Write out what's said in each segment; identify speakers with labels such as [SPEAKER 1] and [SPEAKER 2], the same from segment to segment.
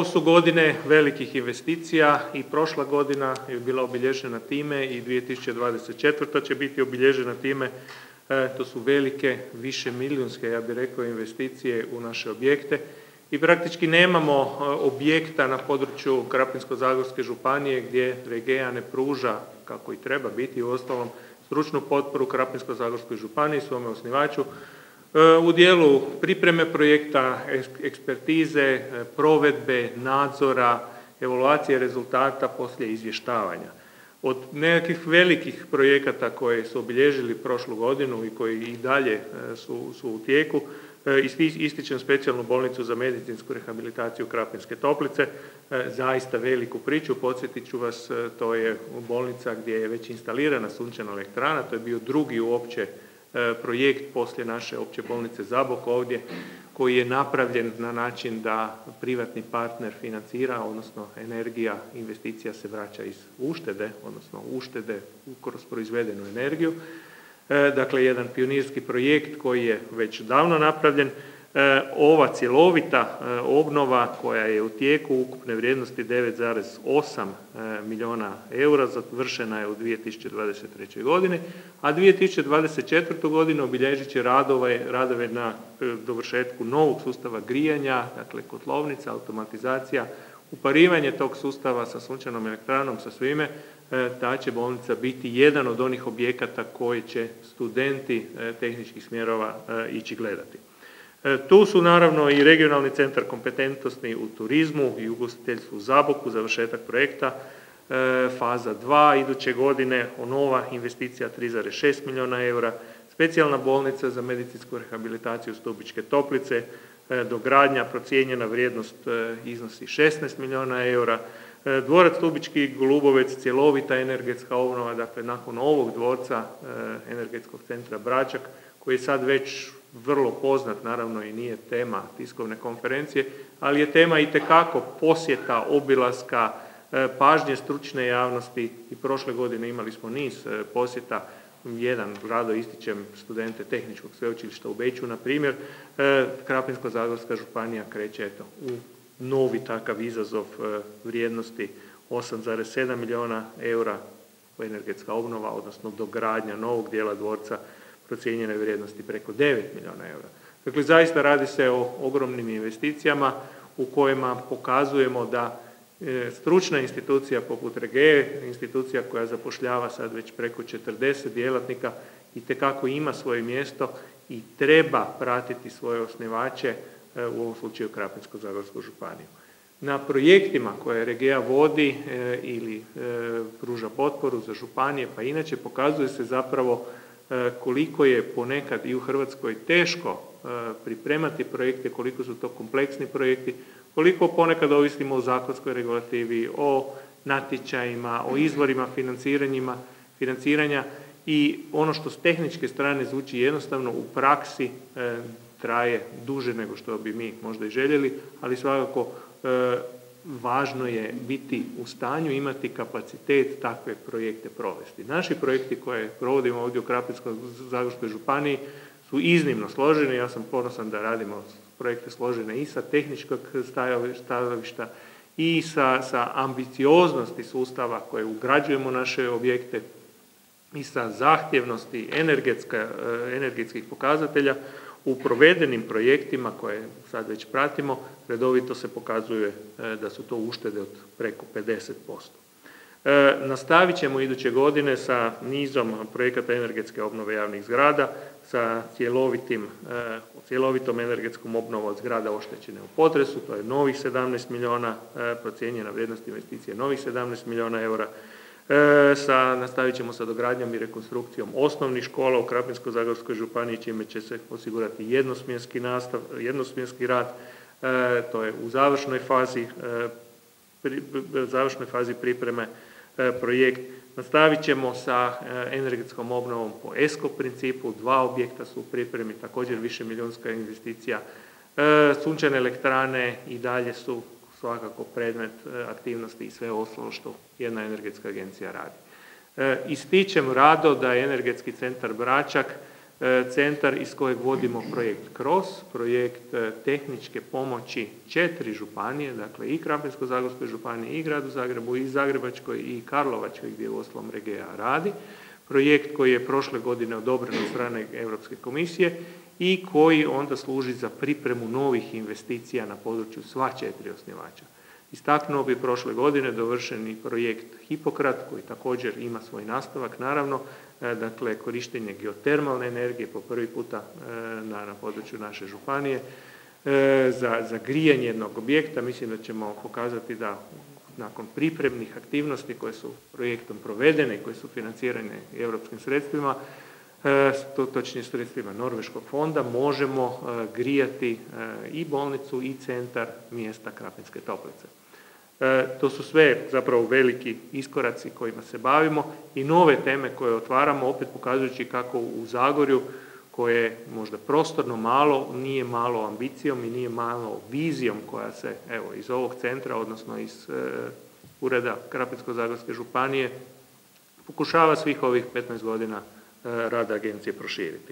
[SPEAKER 1] Ovo su godine velikih investicija i prošla godina je bila obilježena time i 2024. će biti obilježena time. To su velike, višemilijunske, ja bih rekao, investicije u naše objekte i praktički nemamo objekta na području Krapinsko-zagorske županije gdje Regea ne pruža, kako i treba biti, uostalom stručnu potporu Krapinsko-zagorskoj županiji, svome osnivaču, u dijelu pripreme projekta, ekspertize, provedbe, nadzora, evaluacije rezultata poslije izvještavanja. Od nekakvih velikih projekata koje su obilježili prošlu godinu i koji i dalje su u tijeku, ističem specijalnu bolnicu za medicinsku rehabilitaciju Krapinske Toplice, zaista veliku priču, podsjetit ću vas, to je bolnica gdje je već instalirana sunčana elektrana, to je bio drugi uopće projekt poslije naše opće bolnice Zabok ovdje, koji je napravljen na način da privatni partner financira, odnosno energija, investicija se vraća iz uštede, odnosno uštede kroz proizvedenu energiju. Dakle, jedan pionirski projekt koji je već davno napravljen. Ova cjelovita obnova koja je u tijeku ukupne vrijednosti 9,8 milijuna eura završena je u 2023. godini, a 2024. godinu obilježit će radove na dovršetku novog sustava grijanja, dakle kotlovnica, automatizacija, uparivanje tog sustava sa sunčanom elektranom, sa svime. Ta će bolnica biti jedan od onih objekata koje će studenti tehničkih smjerova ići gledati. Tu su naravno i regionalni centar kompetentnosti u turizmu i ugostiteljstvu u Zaboku, završetak projekta, faza 2 iduće godine, nova investicija 3,6 milijuna eura, specijalna bolnica za medicinsku rehabilitaciju Stubičke Toplice, dogradnja, procijenjena vrijednost iznosi 16 milijuna eura, dvorac Stubički Golubovec, cjelovita energetska obnova, dakle nakon ovog dvorca energetskog centra Bračak, koji je sad već vrlo poznat, naravno i nije tema tiskovne konferencije, ali je tema itekako posjeta, obilaska, pažnje stručne javnosti i prošle godine imali smo niz posjeta. Jedan rado ističem studente Tehničkog sveučilišta u Beču, na primjer. Krapinsko-zagorska županija kreće u novi takav izazov vrijednosti 8,7 milijuna eura energetska obnova, odnosno dogradnja novog dijela dvorca procijenjene vrijednosti preko 9 milijuna eura. Dakle, zaista radi se o ogromnim investicijama u kojima pokazujemo da stručna institucija poput Regee, institucija koja zapošljava sad već preko 40 djelatnika, itekako ima svoje mjesto i treba pratiti svoje osnivače, u ovom slučaju Krapinsko-zagorsku županiju. Na projektima koje Regea vodi ili pruža potporu za županije, pa inače pokazuje se zapravo koliko je ponekad i u Hrvatskoj teško pripremati projekte, koliko su to kompleksni projekti, koliko ponekad ovisimo o zakonskoj regulativi, o natječajima, o izvorima financiranja i ono što s tehničke strane zvuči jednostavno u praksi traje duže nego što bi mi možda i željeli, ali svakako važno je biti u stanju imati kapacitet takve projekte provesti. Naši projekti koje provodimo ovdje u Krapinsko-zagorskoj županiji su iznimno složeni. Ja sam ponosan da radimo projekte složene i sa tehničkog stajališta i sa ambicioznosti sustava koje ugrađujemo naše objekte i sa zahtjevnosti energetskih pokazatelja. U provedenim projektima koje sad već pratimo, redovito se pokazuje da su to uštede od preko 50%. Nastavit ćemo iduće godine sa nizom projekata energetske obnove javnih zgrada, sa cjelovitom energetskom obnovom zgrada oštećene u potresu, to je novih 17 milijuna, procijenjena vrijednost investicije novih 17 milijuna eura. Nastavit ćemo sa dogradnjom i rekonstrukcijom osnovnih škola u Krapinsko-zagorskoj županiji, čime će se osigurati jednosmjenski rad. To je u završnoj fazi pripreme projekt. Nastavit ćemo sa energetskom obnovom po ESCO principu, 2 objekta su u pripremi, također višemilijunska investicija. Sunčane elektrane i dalje su svakako predmet aktivnosti i sve ostalo što jedna energetska agencija radi. Ističem rado da je energetski centar Bračak centar iz kojeg vodimo projekt KROS, projekt tehničke pomoći 4 županije, dakle i Krapinsko-zagorskoj županiji, i gradu Zagrebu, i Zagrebačkoj, i Karlovačkoj, gdje uostalom Regea radi. Projekt koji je prošle godine odobren od strane Europske komisije i koji onda služi za pripremu novih investicija na području sva 4 osnivača. Istaknuo bi prošle godine dovršeni projekt Hipokrat, koji također ima svoj nastavak, naravno, dakle korištenje geotermalne energije po prvi puta na području naše županije za grijanje jednog objekta. Mislim da ćemo pokazati da nakon pripremnih aktivnosti koje su projektom provedene i koje su financirane europskim sredstvima, točnije sredstvima Norveškog fonda, možemo grijati i bolnicu i centar mjesta Krapinske Toplice. To su sve zapravo veliki iskoraci kojima se bavimo i nove teme koje otvaramo, opet pokazujući kako u Zagorju, koje je možda prostorno malo, nije malo ambicijom i nije malo vizijom koja se evo iz ovog centra, odnosno iz ureda Krapinsko-zagorske županije, pokušava svih ovih 15 godina rada agencije proširiti.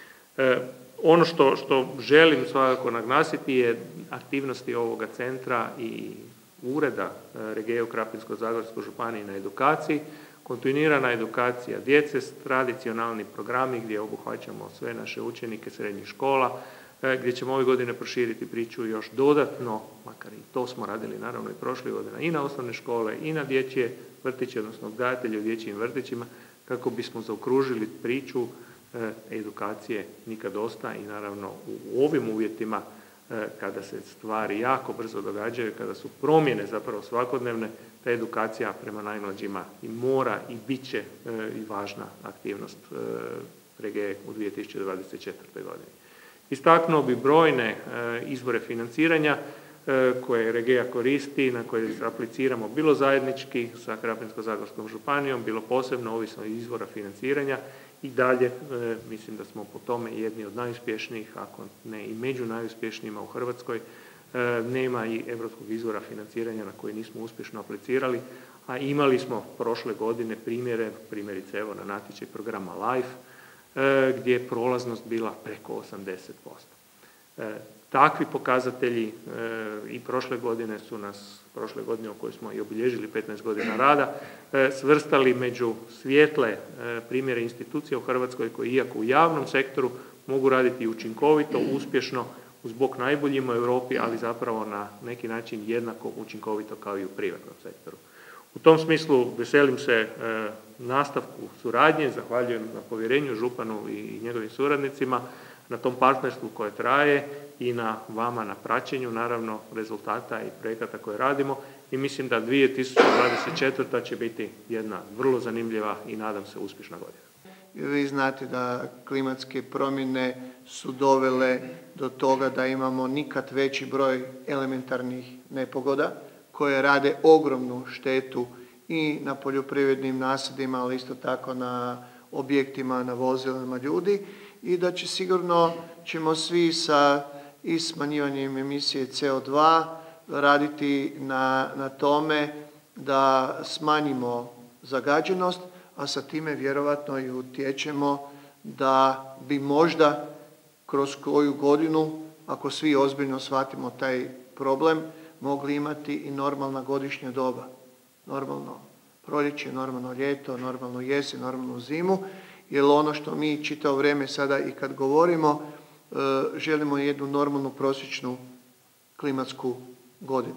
[SPEAKER 1] Ono što želim svakako naglasiti je aktivnosti ovoga centra i ureda Regea u Krapinsko-zagorskoj županiji na edukaciji, kontinuirana edukacija djece, tradicionalni programi gdje obuhvaćamo sve naše učenike srednjih škola, gdje ćemo ove godine proširiti priču još dodatno, makar i to smo radili naravno i prošle godine, i na osnovne škole i na dječje vrtiće, odnosno odgajatelje u dječjim vrtićima, kako bismo zaokružili priču edukacije nikad dosta i naravno u ovim uvjetima kada se stvari jako brzo događaju, kada su promjene zapravo svakodnevne, ta edukacija prema najmlađima i mora i bit će i važna aktivnost Regea u 2024. godini. Istaknuo bi brojne izvore financiranja koje Regea koristi, na koje apliciramo bilo zajednički sa Krapinsko-zagorskom županijom, bilo posebno ovisno iz izvora financiranja i dalje mislim da smo po tome jedni od najuspješnijih, ako ne i među najuspješnijima u Hrvatskoj. Nema i europskog izvora financiranja na koji nismo uspješno aplicirali, a imali smo prošle godine primjerice evo na natječaj programa LIFE, gdje je prolaznost bila preko 80%. Takvi pokazatelji i prošle godine su nas, prošle godine u kojoj smo i obilježili 15 godina rada, svrstali među svijetle primjere institucija u Hrvatskoj koji iako u javnom sektoru mogu raditi učinkovito, uspješno, uz bok najboljima u Europi, ali zapravo na neki način jednako učinkovito kao i u privatnom sektoru. U tom smislu veselim se nastavku suradnje, zahvaljujem na povjerenju županu i njegovim suradnicima, na tom partnerstvu koje traje i na vama na praćenju naravno rezultata i projekata koje radimo i mislim da 2024. će biti jedna vrlo zanimljiva i nadam se uspješna godina.
[SPEAKER 2] Vi znate da klimatske promjene su dovele do toga da imamo nikad veći broj elementarnih nepogoda koje rade ogromnu štetu i na poljoprivrednim nasadima, ali isto tako na objektima, na vozilima ljudi i da će sigurno ćemo svi sa i smanjivanjem emisije CO2 raditi na tome da smanjimo zagađenost, a sa time vjerovatno i utječemo da bi možda kroz koju godinu, ako svi ozbiljno shvatimo taj problem, mogli imati i normalna godišnja doba. Normalno proljeće, normalno ljeto, normalnu jesen, normalnu zimu, jer ono što mi čitavo vrijeme sada i kad govorimo, želimo jednu normalnu prosječnu klimatsku godinu.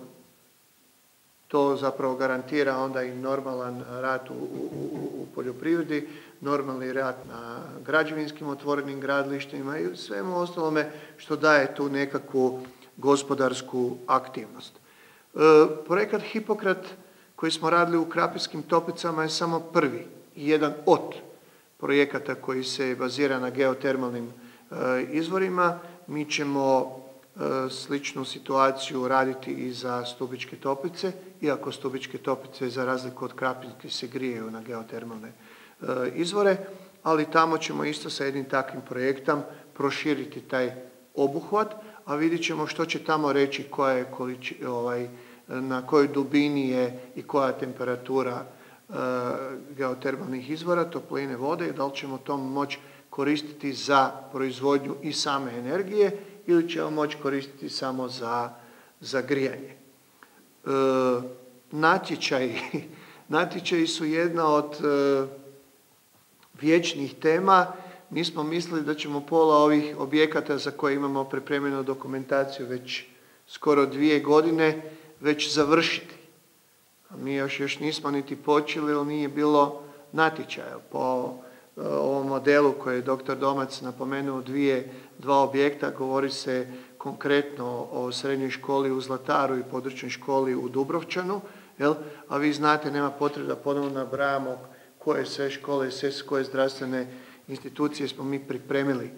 [SPEAKER 2] To zapravo garantira onda i normalan rad u poljoprivredi, normalni rad na građevinskim otvorenim gradilištima i svemu ostalome što daje tu nekakvu gospodarsku aktivnost. Projekat Hipokrat koji smo radili u Krapinskim Toplicama je samo prvi i jedan od projekata koji se bazira na geotermalnim izvorima. Mi ćemo sličnu situaciju raditi i za Stubičke Toplice, iako Stubičke Toplice za razliku od Krapinske se grijeju na geotermalne izvore, ali tamo ćemo isto sa jednim takvim projektom proširiti taj obuhvat, a vidjet ćemo što će tamo reći koja je na kojoj dubini je i koja temperatura geotermalnih izvora, topline vode i da li ćemo to moći koristiti za proizvodnju i same energije ili ćemo moći koristiti samo za grijanje. Natječaji su jedna od vječnih tema. Mi smo mislili da ćemo pola ovih objekata za koje imamo pripremljenu dokumentaciju već skoro 2 godine već završiti. A mi još nismo niti počeli jer nije bilo natječaja. Po ovom modelu koji je dr. Domac napomenuo, 2 objekta, govori se konkretno o srednjoj školi u Zlataru i područnoj školi u Dubrovčanu, a vi znate, nema potrebe da ponovno nabrajamo koje sve škole i sve koje zdravstvene institucije smo mi pripremili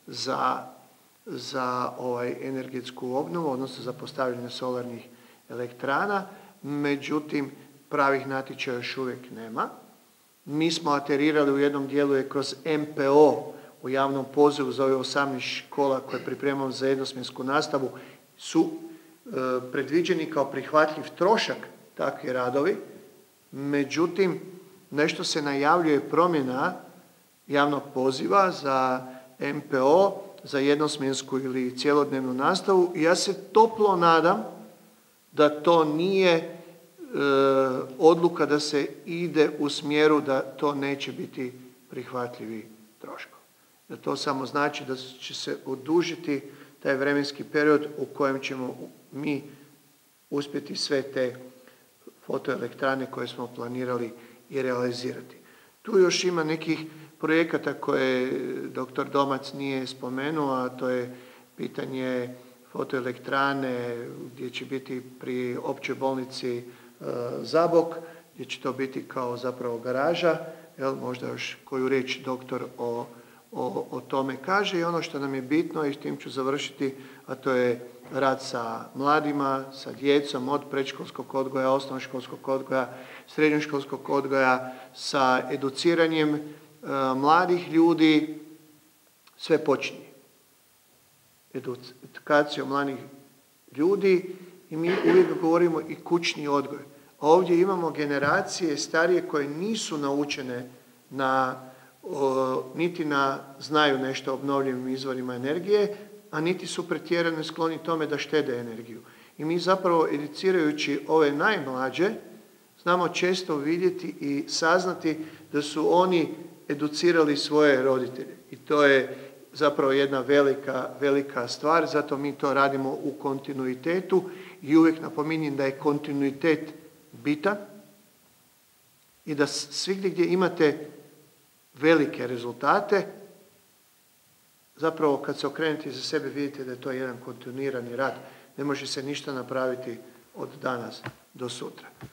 [SPEAKER 2] za energetsku obnovu, odnosno za postavljanje solarnih elektrana. Međutim, pravih natječaja još uvijek nema. Mi smo aterirali u jednom dijelu je kroz MPO u javnom pozivu za ove 18 škola koje pripremamo za jednosmjensku nastavu su predviđeni kao prihvatljiv trošak takvi radovi. Međutim, nešto se najavljuje promjena javnog poziva za MPO, za jednosmjensku ili cjelodnevnu nastavu i ja se toplo nadam da to nije odluka da se ide u smjeru da to neće biti prihvatljivi troškovi. Da to samo znači da će se odužiti taj vremenski period u kojem ćemo mi uspjeti sve te fotoelektrane koje smo planirali i realizirati. Tu još ima nekih projekata koje dr. Domac nije spomenuo, a to je pitanje fotoelektrane gdje će biti pri općoj bolnici Zabok, gdje će to biti kao zapravo garaža, možda još koju riječ doktor o tome kaže. I ono što nam je bitno i s tim ću završiti, a to je rad sa mladima, sa djecom od predškolskog odgoja, osnovnoškolskog odgoja, srednjoškolskog odgoja, sa educiranjem mladih ljudi, sve počinje. Edukacijom mladih ljudi i mi uvijek govorimo i kućni odgoj. Ovdje imamo generacije starije koje nisu naučene niti znaju nešto o obnovljivim izvorima energije, a niti su pretjerano skloni tome da štede energiju. I mi zapravo educirajući ove najmlađe znamo često vidjeti i saznati da su oni educirali svoje roditelje. I to je zapravo jedna velika stvar, zato mi to radimo u kontinuitetu i uvijek napominjem da je kontinuitet bitan i da svigdje gdje imate velike rezultate, zapravo kad se okrenete za sebe vidite da je to jedan kontinuirani rad. Ne može se ništa napraviti od danas do sutra.